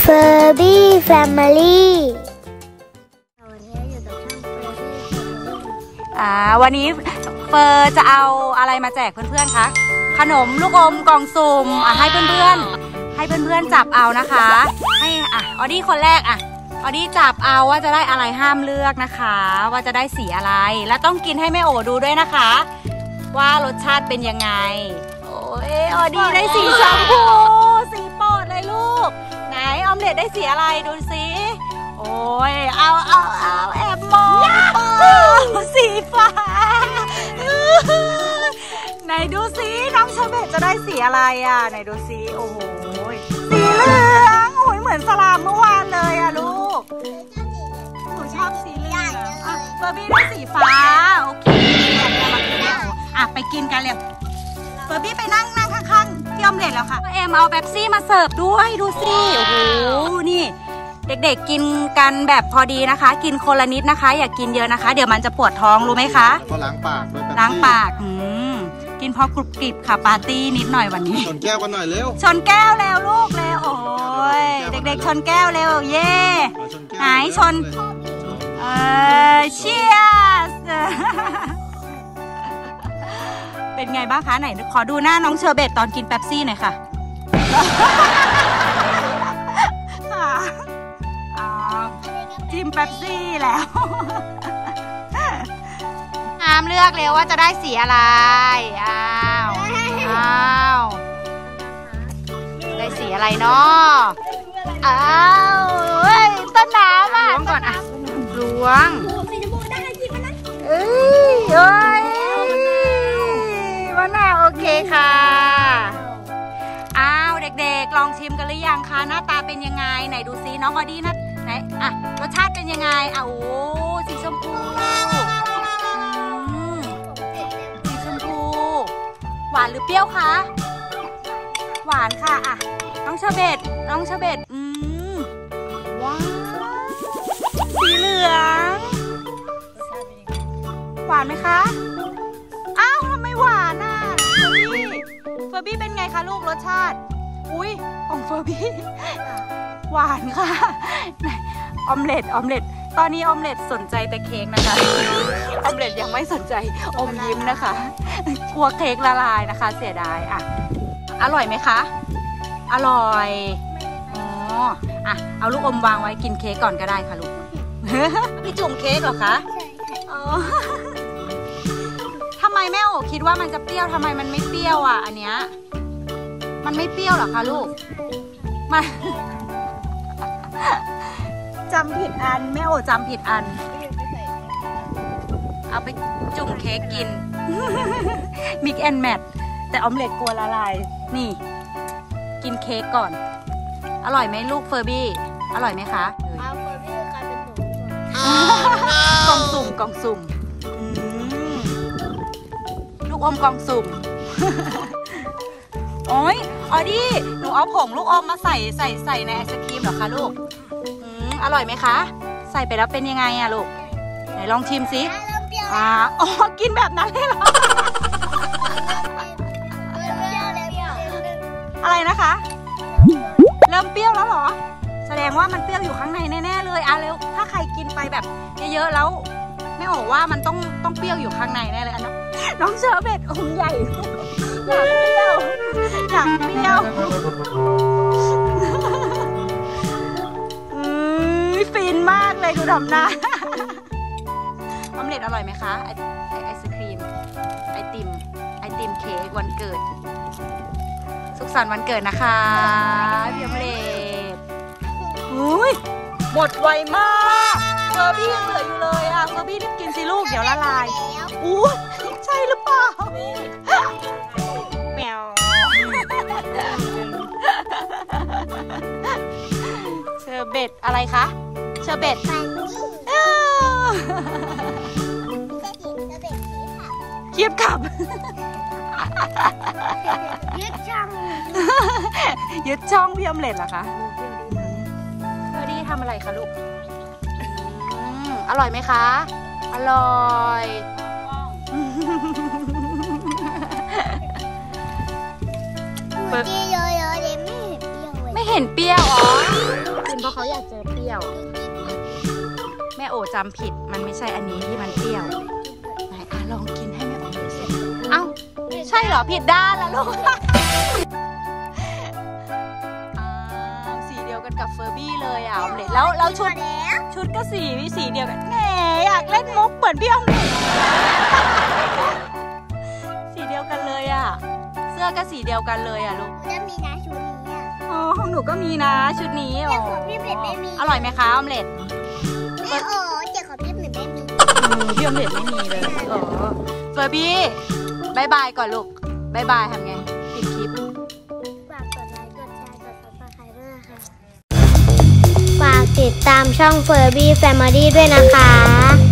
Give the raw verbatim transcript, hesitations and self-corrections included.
Furby Family อ่าวันนี้เฟอร์จะเอาอะไรมาแจกเพื่อนๆคะขนมลูกอมกล่องสุ่มอ่ะให้เพื่อนๆให้เพื่อนๆจับเอานะคะให้อ่ะออดี้คนแรกอ่ะออดี้จับเอาว่าจะได้อะไรห้ามเลือกนะคะว่าจะได้สีอะไรและต้องกินให้แม่โอดูด้วยนะคะว่ารสชาติเป็นยังไงโอ้ยออดี้ได้สีชมพูสีโปรดเลยลูกไหนออมเล็ตได้สีอะไรดูสิโอ้ยเอาเอาเอาแอบมองสีฟ้าไหนดูสิน้องเชอร์เบตจะได้สีอะไรอ่ะไหนดูสิโอ้โหสีเหลืองโอ้ยเหมือนสลามเมื่อวานเลยอ่ะลูกหนูชอบสีเหลืองอ่ะเฟอร์บี้ได้สีฟ้าโอเคอ่ะไปกินกันเลยเฟอร์บี้ไปนั่งนั่งข้างๆที่ออมเล็ตแล้วค่ะเอ็มเอาเป๊ปซี่มาเสิร์ฟด้วยดูสิโอ้โหนี่เด็กๆกินกันแบบพอดีนะคะกินคนละนิดนะคะอย่ากินเยอะนะคะเดี๋ยวมันจะปวดท้องรู้ไหมคะก็ล้างปากด้วยล้างปากอืมกินพอกรุบกริบค่ะปาร์ตี้นิดหน่อยวันนี้ชนแก้วกันหน่อยเร็วชนแก้วแล้วลูกเร็วโอ้ยเด็กๆชนแก้วเร็วเย่หายชนเออเชียร์เป็นไงบ้างคะไหนขอดูหน้าน้องเชอร์เบตตอนกินเป๊ปซี่หน่อยค่ะจิ้มเป๊ปซี่แล้วน้ำเลือกเร็วว่าจะได้สีอะไรอ้าวอ้าวได้สีอะไรเนาะอ้าวเฮ้ยต้นน้ำอ่ะล้วงก่อนอ่ะล้วงเอ้ยเฮ้ยมะนาวโอเคค่ะอ้าวเด็กๆลองชิมกันหรือยังคะหน้าตาเป็นยังไงไหนดูซิน้องออดี้นะไหนอ่ะรสชาติเป็นยังไงอ่ะโอ้สีชมพูสีชมพูหวานหรือเปรี้ยวคะหวานค่ะอ่ะน้องเชอร์เบตน้องเชอร์เบตอืมว้าวสีเหลืองหวานไหมคะอ้าวทำไมหวานอ่ะเฟอร์บี้เฟอร์บี้เป็นไงคะลูกรสชาติอุ้ยของเฟอร์บี้หวานค่ะออมเล็ตออมเล็ตตอนนี้ออมเล็ตสนใจแต่เค้กนะคะออมเล็ตยังไม่สนใจอมยิ้มนะคะกลัวเค้กละลายนะคะเสียดายอ่ะอร่อยไหมคะอร่อยอ๋ออ่ะเอาลูกอมวางไว้กินเค้กก่อนก็ได้ค่ะลูกพี่จุ่มเค้กเหรอคะอ๋อทำไมแม่โอ๋คิดว่ามันจะเปรี้ยวทำไมมันไม่เปรี้ยวอ่ะอันเนี้ยมันไม่เปรี้ยวหรอคะลูกมาจำผิดอันแม่โอ๋จำผิดอันเอาไปจุ่มเค้กกินมิกแอนแมทแต่ออมเล็ตกลัวละลายนี่กินเค้กก่อนอร่อยไหมลูกเฟอร์บี้อร่อยไหมคะเอาเฟอร์บี้กลายเป็นหนูกล่องสุ่มกล่องสุ่มลูกอมกล่องสุ่มโอ้ยออดี้หนูเอาผงลูกอมมาใส่ใส่ใส่ในไอศครีมเหรอคะลูกอืมอร่อยไหมคะใส่ไปแล้วเป็นยังไงอะลูกไหนลองชิมสิอ่าอ๋อกินแบบนั้นเลยเหรออะไรนะคะเริ่มเปรี้ยวแล้วเหรอแสดงว่ามันเปรี้ยวอยู่ข้างในแน่ๆเลยอ่ะแล้วถ้าใครกินไปแบบเยอะๆแล้วแม่โอ๋ว่ามันต้องต้องเปรี้ยวอยู่ข้างในแน่เลยอันนั้นน้องเชอร์เบตอมใหญ่อยากเปรี้ยวอยากเปรี้ยวอืมฟินมากเลยดูทำหน้าออมเล็ตอร่อยไหมคะไอไอศครีมไอติมไอติมเค้กวันเกิดสุขสันต์วันเกิดนะคะพี่ออมเล็ตอุ้ยหมดไวมากเฟอร์บี้ยังเหลืออยู่เลยอ่ะเฟอร์บี้รีบกินสิลูกเดี๋ยวละลายอู้ใช่หรือเปล่าแมวเชอร์เบตอะไรคะเชอร์เบตเกียบขับยึดช่องยึดช่องพี่ออมเล็ตเหรอคะเฟอร์ดี้ทำอะไรคะลูกอร่อยไหมคะอร่อยไม่เห็นเปรี้ยวอ๋อเพราะเขาอยากเจอเปรี้ยว แม่โอจำผิดมันไม่ใช่อันนี้ที่มันเปรี้ยวไหนอ่ะลองกินให้แม่โอดูสิเอ้าใช่เหรอผิดด้านแล้วลูกสีเดียวกันกับเฟอร์บี้เลยอ่ะออมเล็ตแล้วแล้วชุดชุดก็สีสีเดียวกันแหมอยากเล่นมุกเหมือนพี่ออมเล็ตสีเดียวกันเลยอ่ะเสื้อก็สีเดียวกันเลยอ่ะลูกจะมีนะชุดนี้อ่ะอ๋อของหนูก็มีนะชุดนี้แต่ของพี่เบ็ดไม่มีอร่อยไหมคะออมเล็ตไม่โอ้เจ๊ของพี่เบ็ดไม่มีพี่ออมเล็ตไม่มีเลยเออเฟอร์บี้บายบายก่อนลูกบายบายทำไงปิดคลิปฝากกดไลค์กดแชร์กดซับสไครต์ด้วยนะคะฝากติดตามช่อง Furby Family ด้วยนะคะ